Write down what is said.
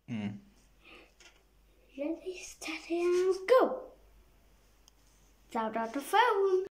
Ready, steady, and go. Sound out the phone.